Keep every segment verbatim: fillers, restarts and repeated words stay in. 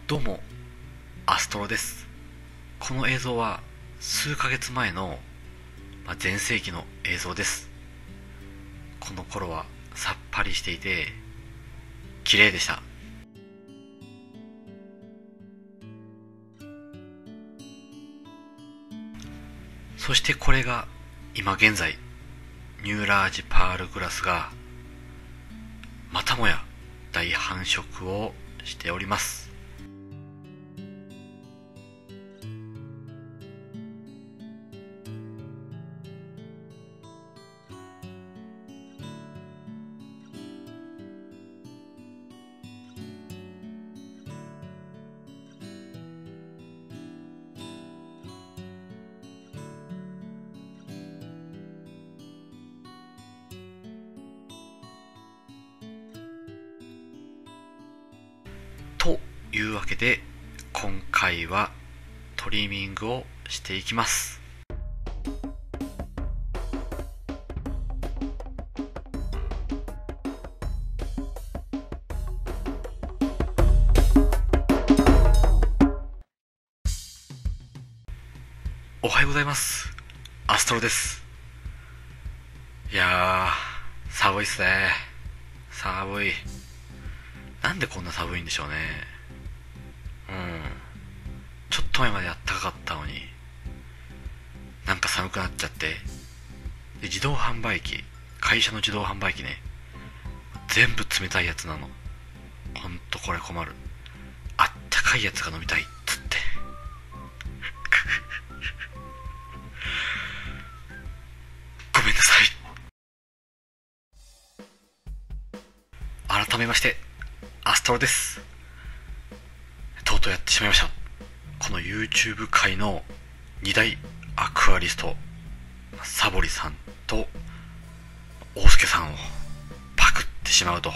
どうも、アストロです。この映像は数ヶ月前の、まあ、前世紀の映像です。この頃はさっぱりしていて綺麗でした。そしてこれが今現在、ニューラージパールグラスがまたもや大繁殖をしております。というわけで、今回はトリミングをしていきます。おはようございます。アストロです。いやー、寒いっすね。寒い。なんでこんな寒いんでしょうね。うん。ちょっと前まであったかかったのに、なんか寒くなっちゃって。で、自動販売機、会社の自動販売機ね、全部冷たいやつなの。ほんとこれ困る。あったかいやつが飲みたいっつって。ごめんなさい。改めまして、アストロです。とうとうやってしまいました。この YouTube 界のに大アクアリスト、サボリさんと大輔さんをパクってしまうと。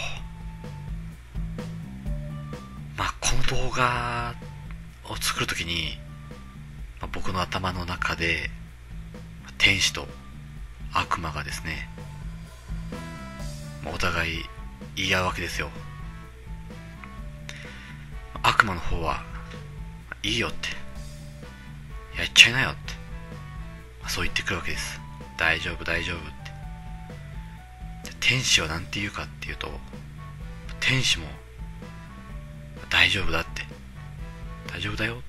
まあこの動画を作るときに、まあ、僕の頭の中で天使と悪魔がですね、まあ、お互い言い合うわけですよ。悪魔の方はいいよって、やっちゃいなよって、そう言ってくるわけです。大丈夫大丈夫って。天使はなんて言うかっていうと、天使も大丈夫だって、大丈夫だよって、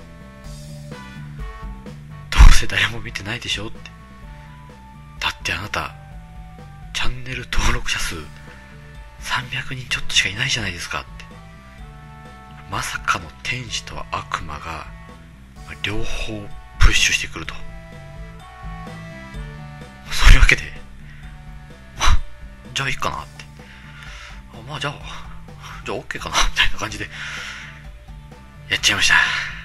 どうせ誰も見てないでしょって、だってあなたチャンネル登録者数さんびゃくにんちょっとしかいないじゃないですかって。まさかの天使と悪魔が両方プッシュしてくると。そういうわけで、まあ、じゃあいいかなって。まあじゃあ、じゃあ OK かなみたいな感じで、やっちゃいました。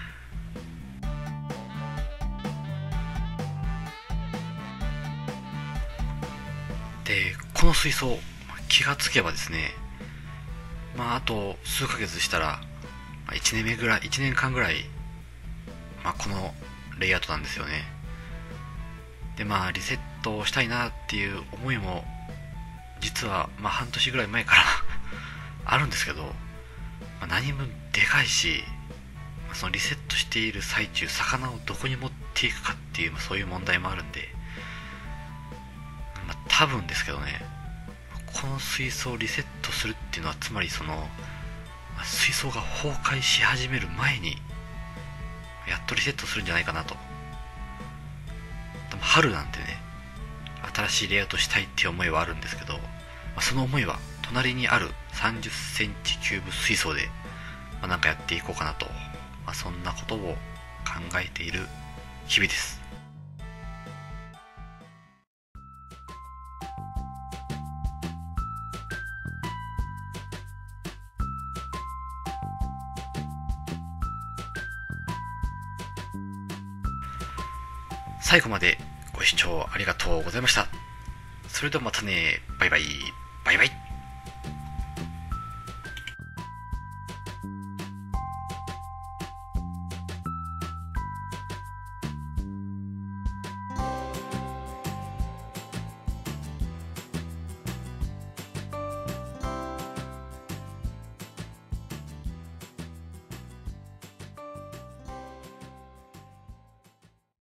で、この水槽、気がつけばですね、まああと数ヶ月したら、いちねんめぐらい、いちねんかんぐらい、まあ、このレイアウトなんですよね。で、まあリセットをしたいなっていう思いも実はまあ半年ぐらい前からあるんですけど、まあ、何分でかいし、そのリセットしている最中、魚をどこに持っていくかっていう、まあ、そういう問題もあるんで、まあ、多分ですけどね、この水槽をリセットするっていうのは、つまりその水槽が崩壊し始める前にやっとリセットするんじゃないかなと。でも春なんでね、新しいレイアウトしたいっていう思いはあるんですけど、まあ、その思いは隣にあるさんじゅっセンチキューブ水槽で、まあ、なんかやっていこうかなと、まあ、そんなことを考えている日々です。最後までご視聴ありがとうございました。それではまたね。バイバイ。バイバイ。